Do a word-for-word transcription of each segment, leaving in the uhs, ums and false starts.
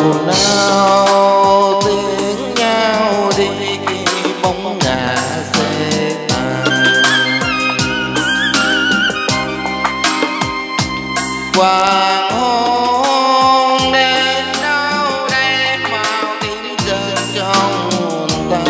nào tiếng nhau đi bóng ngả xe tàn. Hoàng hôn đến đâu đây màu tím rơi trong hồn ta.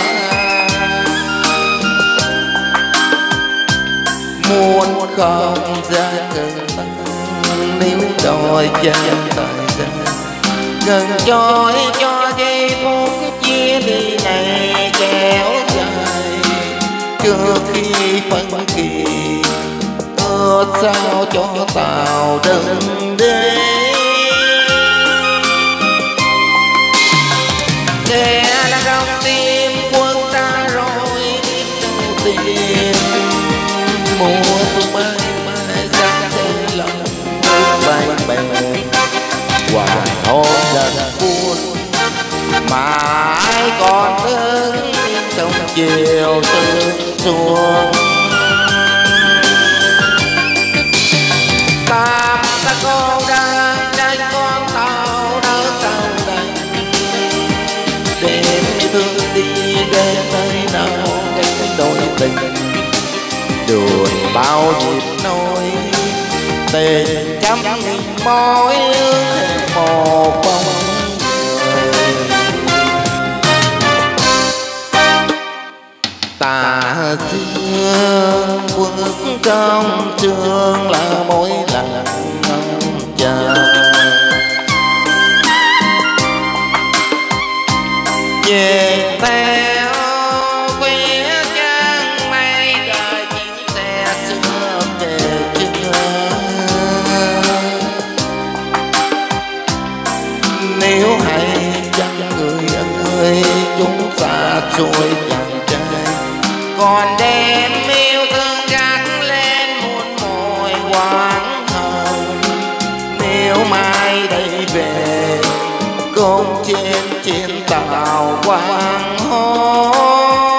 Muốn không ra cần ta nếu đòi chân thời gian gần trôi cho giây phút chia ly này kéo dài trước khi phân kỳ ước sao cho tàu đừng đến. Kẻ đã trong tim quân ta rồi biết đâu tìm mùa thu mai mai sáng thấy lòng bay bè hoàng hôn dần buồn mà ai còn đứng trong chiều sương xuống. Tam ta cô đang tranh con tàu đỡ sau đây đêm thương đi đến nơi nào cái đôi tình đường bao nhịp nỗi tình trăm nghìn mối ước một bóng người. Tà dương bước trong trường là mối lặng chờ về theo quê chân mây đời chiếc xe xưa về chưa. Nếu hay chăng người ơi chúng xa xôi chàng trai còn đêm yêu thương gác lên muôn mồi quán hồng. Nếu mai đây về cùng trên chiến tàu quang hôn.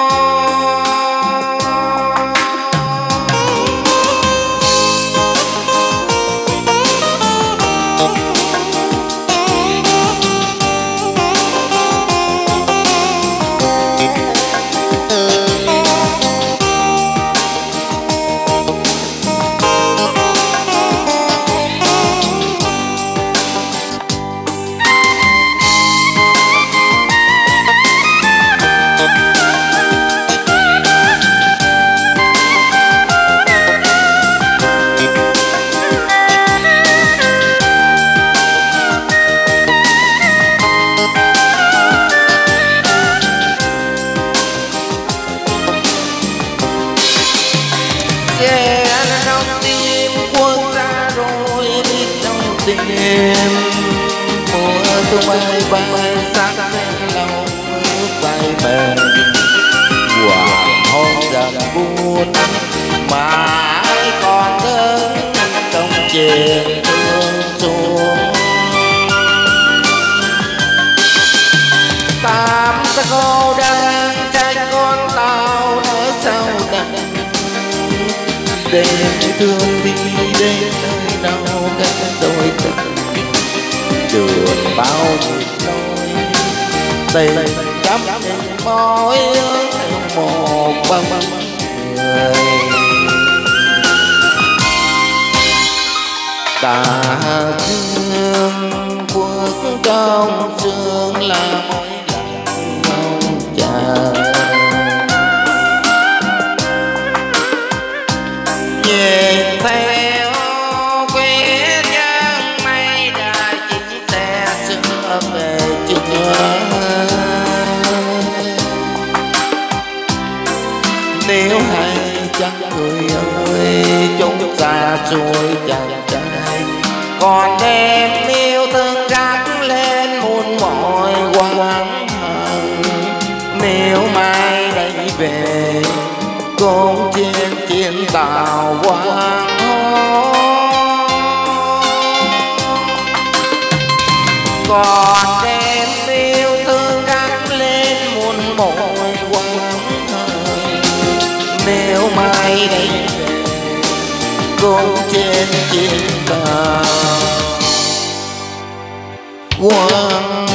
Trong tim quân ra rồi biết đâu tìm mùa thu bay bay sắc lên lòng ước bay bền hoàng hôn dần buồn mà ai còn đứng trong chiều thương xuống. Tam ta cô đang tranh con tàu ở sau đây đêm thương đi đến nơi nào các đôi tình đường bao nhiêu nỗi tình trăm nghìn mối ước một bóng người. Tà dương bước trong sương là mối lặng mong chờ về theo quê chân mây đã chiếc xe xưa về chưa. Nếu hay chăng người ơi chúng xa xôi chàng trai còn đêm yêu thương gác lên muôn mỏi quang hồng. Nếu mai đây về cùng trên chiến tàu quang hôn còn đêm yêu thương gác lên muôn mỏi quang hồng. Nếu mai đây về cùng trên chiến tàu Quang